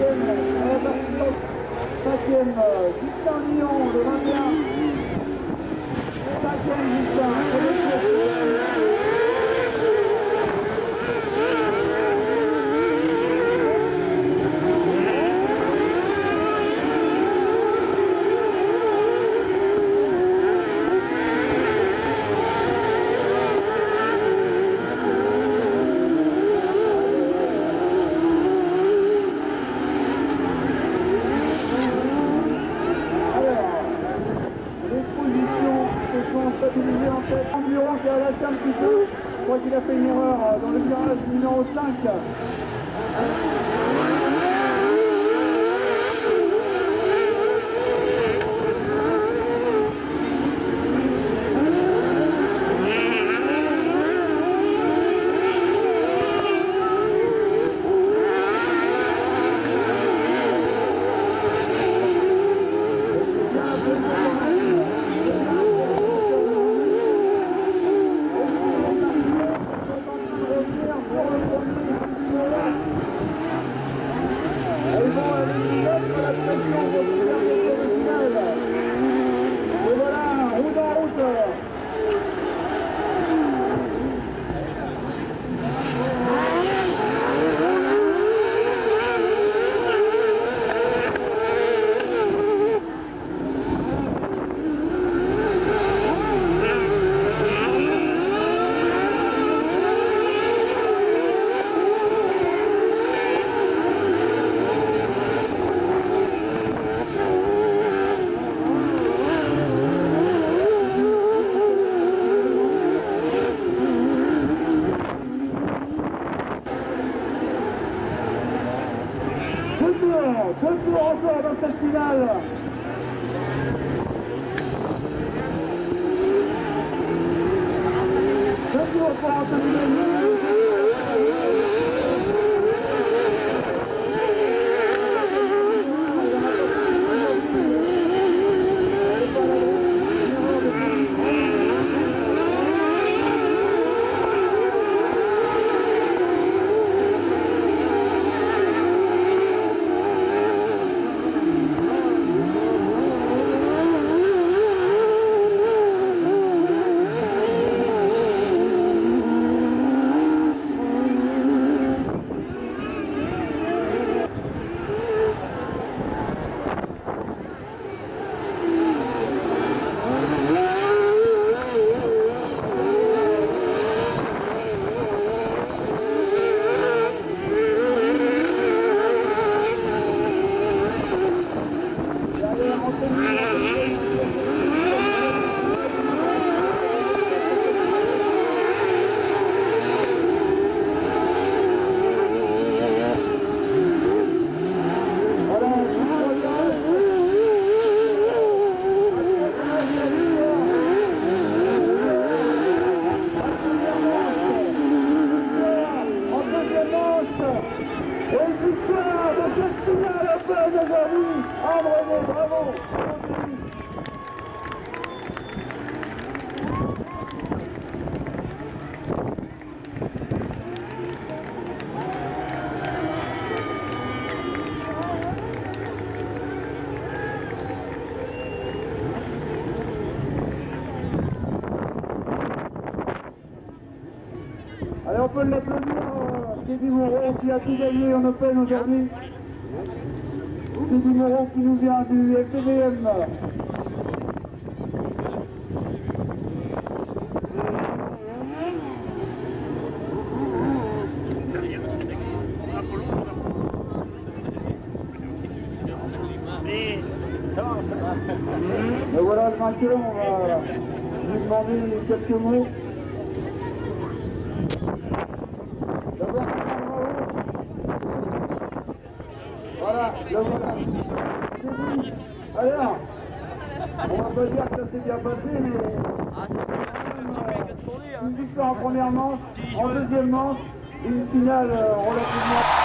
5e, Justin Lyon, le 21. 5e, Justin. Stabilisé en tête. Endurant qui a lâché un petit peu. Je crois qu'il a fait une erreur dans le virage numéro 5. Deux tours encore dans cette finale. Deux tours pour Anthony Meunier. Bravo! Allez, on peut l'applaudir, Teddy Moreau qui a tout gagné en Open aujourd'hui. Teddy Moreau qui nous vient du FDVM. Et voilà le vainqueur, on va lui demander quelques mots. D'abord, voilà, le voilà. Alors, on va pas dire que ça s'est bien passé, mais une victoire en première manche, en deuxième manche, une finale relativement...